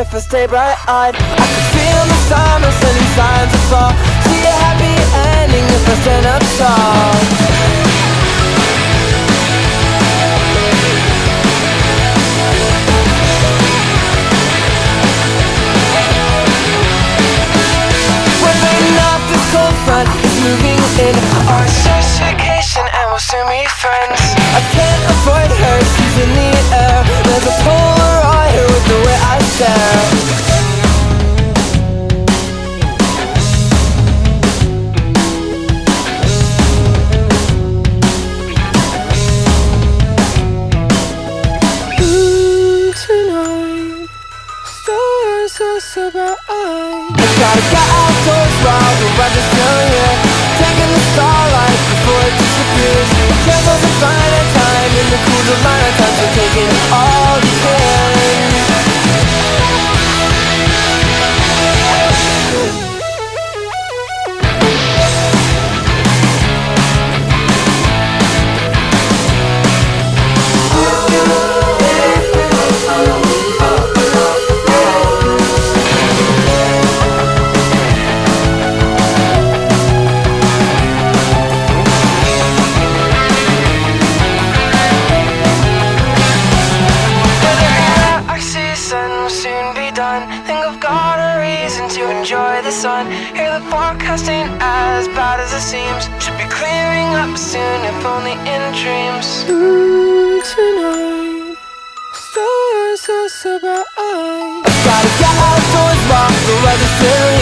if I stay bright-eyed. I can feel the summer sending signs of fall. See a happy ending if I stand up tall. Front is moving in our first vacation and we'll soon be friends. I can't avoid her, she's in the air. There's a Polaroid with the way I stare. Tonight, stars are so bright. I gotta get outdoors while the weather's still here, taking the starlight before it disappears. Careful to find a time in the cool of my time, so take it all you can. Think I've got a reason to enjoy the sun. Hear the forecast ain't as bad as it seems. Should be clearing up soon, if only in dreams. Tonight, stars are so bright. I gotta get outdoors while the weather's still